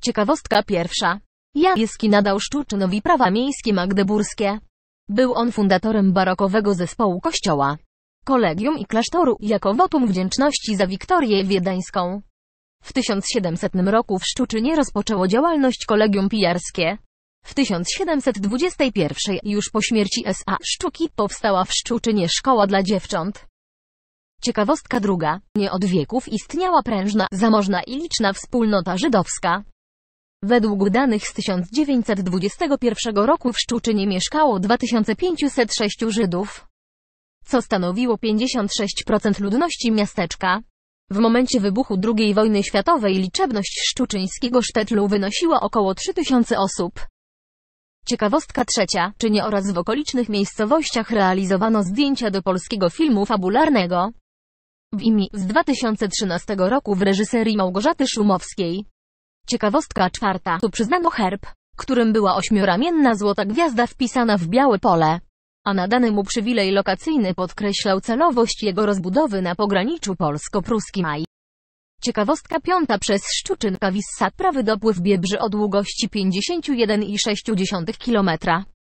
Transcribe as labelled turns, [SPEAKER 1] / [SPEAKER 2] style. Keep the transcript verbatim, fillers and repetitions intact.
[SPEAKER 1] Ciekawostka pierwsza. Jagielski nadał Szczuczynowi prawa miejskie magdeburskie. Był on fundatorem barokowego zespołu kościoła, kolegium i klasztoru, jako wotum wdzięczności za Wiktorię Wiedeńską. W tysiąc siedemsetnym roku w Szczuczynie rozpoczęło działalność kolegium pijarskie. W tysiąc siedemset dwudziestym pierwszym, już po śmierci S A Szczuki, powstała w Szczuczynie szkoła dla dziewcząt. Ciekawostka druga. Nie od wieków istniała prężna, zamożna i liczna wspólnota żydowska. Według danych z tysiąc dziewięćset dwudziestego pierwszego roku w Szczuczynie mieszkało dwa tysiące pięćset sześć Żydów, co stanowiło pięćdziesiąt sześć procent ludności miasteczka. W momencie wybuchu drugiej wojny światowej liczebność szczuczyńskiego sztetlu wynosiła około trzy tysiące osób. Ciekawostka trzecia. Czy nie oraz w okolicznych miejscowościach realizowano zdjęcia do polskiego filmu fabularnego w Imi z dwa tysiące trzynastego roku w reżyserii Małgorzaty Szumowskiej. Ciekawostka czwarta. Tu przyznano herb, którym była ośmioramienna złota gwiazda wpisana w białe pole, a nadany mu przywilej lokacyjny podkreślał celowość jego rozbudowy na pograniczu polsko-pruskim. Ciekawostka piąta. Przez Szczuczyn-Kawissat prawy dopływ Biebrzy o długości pięćdziesiąt jeden i sześć dziesiątych kilometra.